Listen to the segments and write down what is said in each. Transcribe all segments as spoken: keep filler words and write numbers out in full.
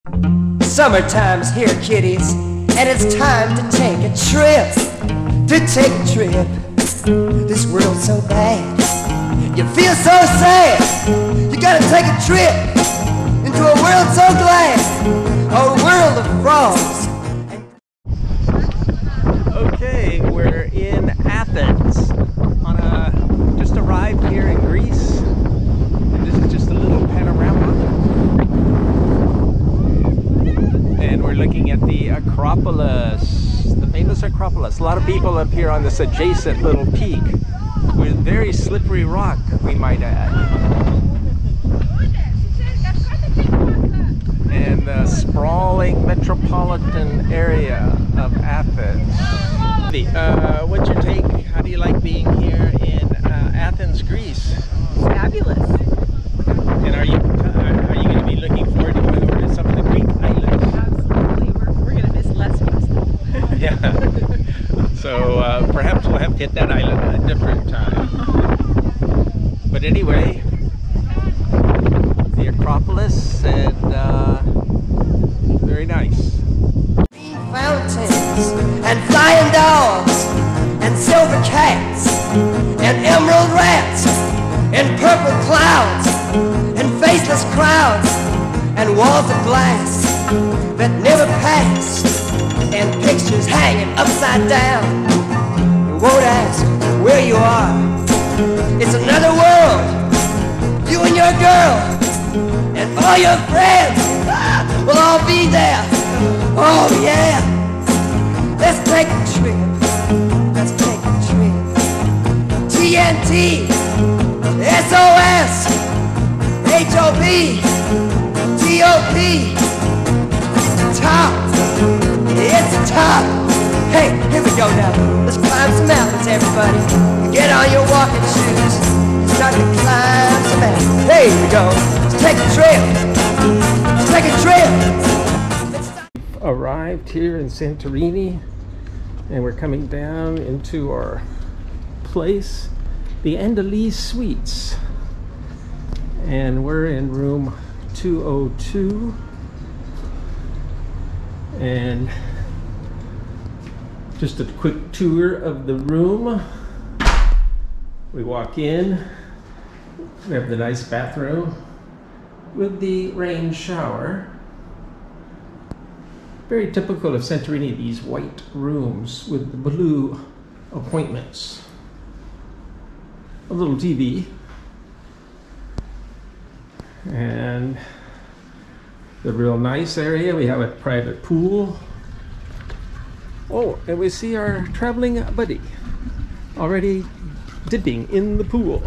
Summertime's here, kiddies, and it's time to take a trip. To take a trip. This world's so bad, you feel so sad. You gotta take a trip into a world so glad, a world of frogs. Okay, we're in Athens. On a just arrived here in Greece, and this is just a little panorama. And we're looking at the Acropolis, the famous Acropolis. A lot of people up here on this adjacent little peak with very slippery rock, we might add. And the sprawling metropolitan area of Athens. Uh, what's your take? How do you like being here in uh, Athens, Greece? Fabulous. And are you are you going to be looking forward to going over to some of the Greek islands? Absolutely. We're, we're going to miss Lesbos. Yeah. So uh, perhaps we'll have to hit that island at a different time. But anyway, the Acropolis, and uh, very nice. Fountains and flying dogs and silver cats and emerald rats and purple clouds and faceless crowds and walls of glass that never pass and pictures hanging upside down. You won't ask where you are. It's another world. You and your girl and all your friends ah, will all be there. Oh yeah. Let's take a trip. Let's take a trip. T N T, S O S, H O P, T O P. It's top. It's top. Hey, here we go now. Let's climb some mountains, everybody. Get on your walking shoes. It's time to climb some mountains. Hey, here we go. Let's take a trip. Let's take a trip. Arrived here in Santorini, and we're coming down into our place, the Anteliz Suites, and we're in room two oh two. And just a quick tour of the room. We walk in, we have the nice bathroom with the rain shower. Very typical of Santorini, these white rooms with the blue appointments. A little T V. And the real nice area, we have a private pool. Oh, and we see our traveling buddy already dipping in the pool.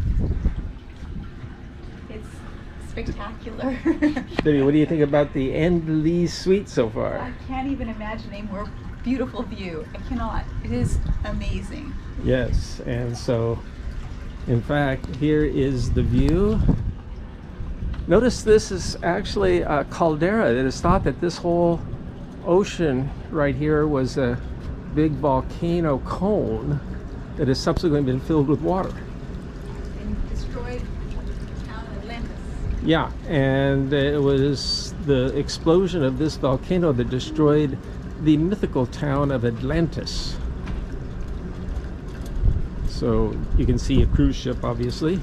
Spectacular. Debbie, what do you think about the Anteliz Suite so far? I can't even imagine a more beautiful view. I cannot. It is amazing. Yes, and so in fact here is the view. Notice this is actually a caldera. It is thought that this whole ocean right here was a big volcano cone that has subsequently been filled with water. And destroyed the town of Atlantis. Yeah, and it was the explosion of this volcano that destroyed the mythical town of Atlantis. So you can see a cruise ship, obviously.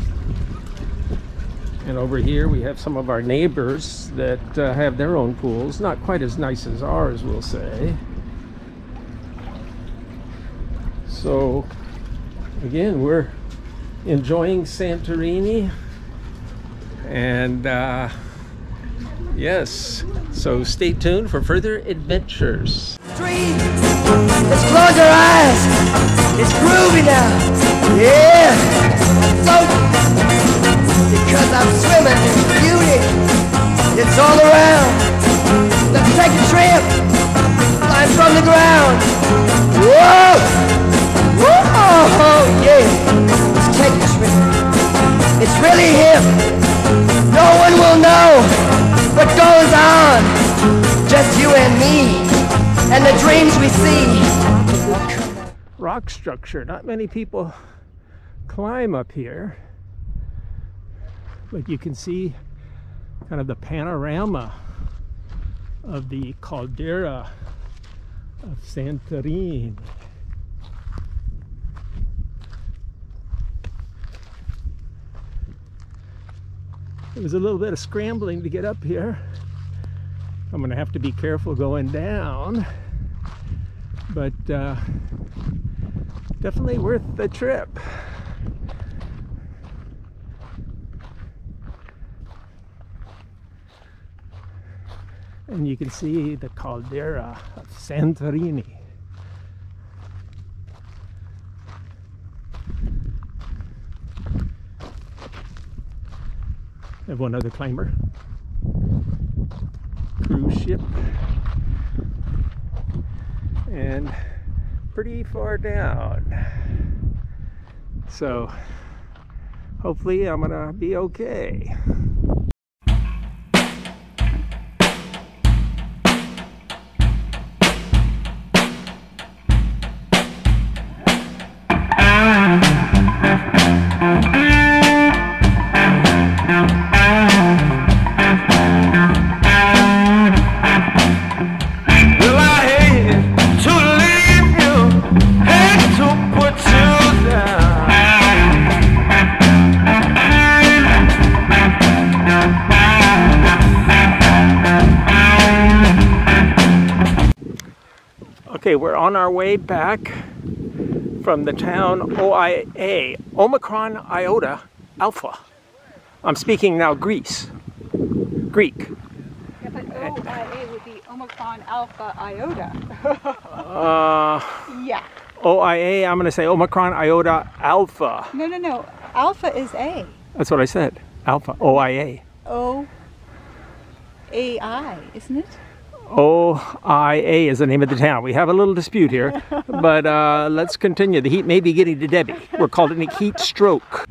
And over here we have some of our neighbors that uh, have their own pools. Not quite as nice as ours, we'll say. So again, we're enjoying Santorini. And uh, yes, so stay tuned for further adventures. Dream. Let's close our eyes. It's groovy now. Yeah. Float. Because I'm swimming in beauty. It's all around. Let's take a trip. Fly from the ground. Whoa. Whoa. Yeah. Let's take a trip. It's really hip. No one will know what goes on. Just you and me. And the dreams we see. Rock structure. Not many people climb up here, but you can see kind of the panorama of the caldera of Santorini. It was a little bit of scrambling to get up here. I'm gonna have to be careful going down, but uh, definitely worth the trip. And you can see the caldera of Santorini. I have one other climber. Cruise ship. And pretty far down. So hopefully I'm gonna be okay. Okay, we're on our way back from the town O I A, Omicron Iota Alpha. I'm speaking now Greece, Greek. Yeah, but O I A would be Omicron Alpha Iota. uh, yeah. O I A, I'm going to say Omicron Iota Alpha. No, no, no. Alpha is A. That's what I said. Alpha, O I A. O A I, isn't it? O I A is the name of the town. We have a little dispute here, but uh, let's continue. The heat may be getting to Debbie. We're calling it heat stroke.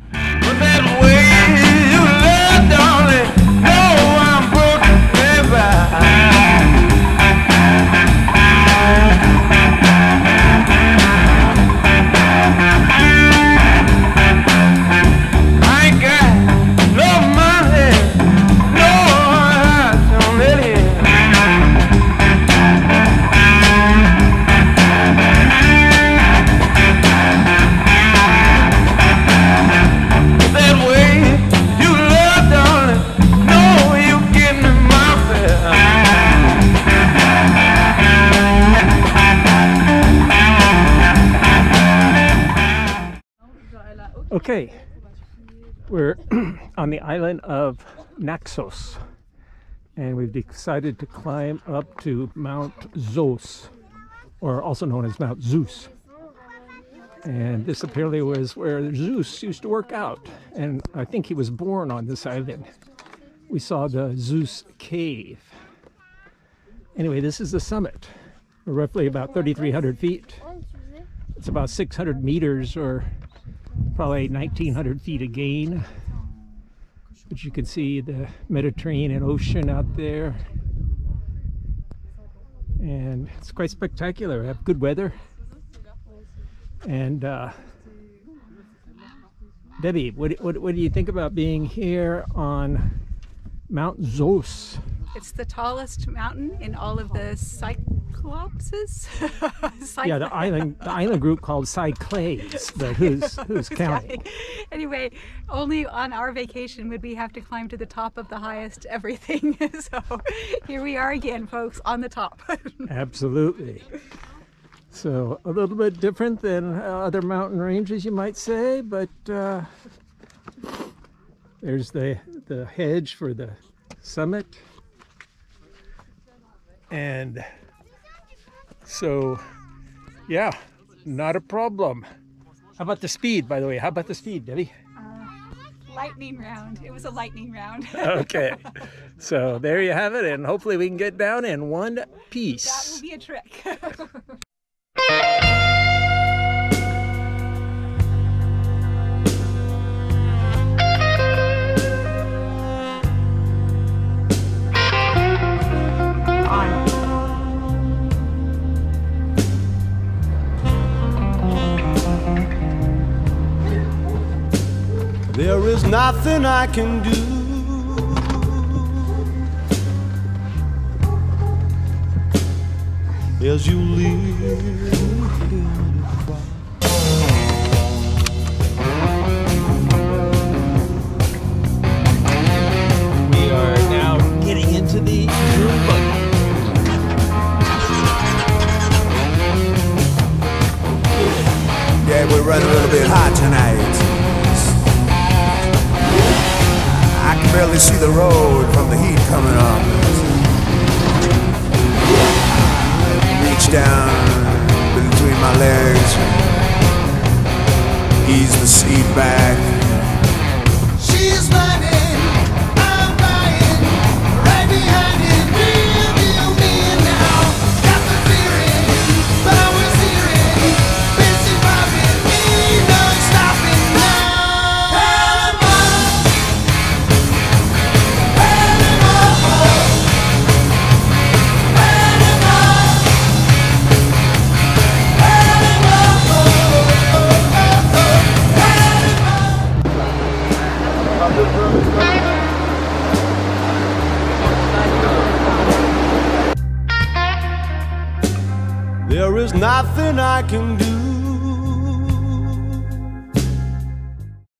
Okay, we're on the island of Naxos, and we've decided to climb up to Mount Zos, or also known as Mount Zeus. And this apparently was where Zeus used to work out, and I think he was born on this island. We saw the Zeus cave. Anyway, this is the summit. We're roughly about thirty-three hundred feet. It's about six hundred meters, or probably nineteen hundred feet again. But you can see the Mediterranean Ocean out there. And it's quite spectacular. We have good weather. And uh, Debbie, what, what, what do you think about being here on Mount Zos? It's the tallest mountain in all of the Cyclopses. Cycl Yeah, the island the island group called Clegg, but who's who's counting? Anyway, only on our vacation would we have to climb to the top of the highest everything. So here we are again, folks, on the top. Absolutely. So a little bit different than other mountain ranges, you might say, but uh, there's the the hedge for the summit. And so, yeah, not a problem. How about the speed, by the way? How about the speed, Debbie? Uh, lightning round. It was a lightning round. Okay. So there you have it, and hopefully we can get down in one piece. That will be a trick. There is nothing I can do as you leave. We are now getting into the room buggy. Yeah, we're running a little bit hot tonight. I can barely see the road from the heat coming up. Reach down between my legs, ease the seat back. She's running, I'm riding, right behind it, real deal me now. Got the feeling, power steering, busy popping me, no stopping now. Panama, Panama, Panama, There is nothing I can do